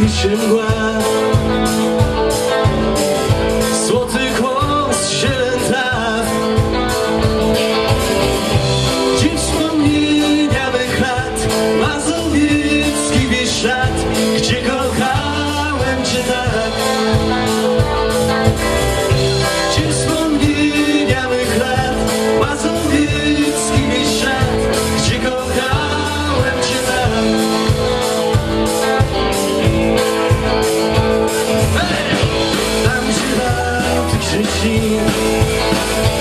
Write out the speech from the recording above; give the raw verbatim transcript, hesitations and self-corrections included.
robi się mgła. Złoty głos, zielen traw, dziś wspomnienia mych lat. Mazowiecki Bieszczad, gdzie kochałem cię tak. Dziś wspomnienia mych lat. Mazowiecki Bieszczad, gdzie kochałem cię tak. Tam gdzie Bałtyk się śni,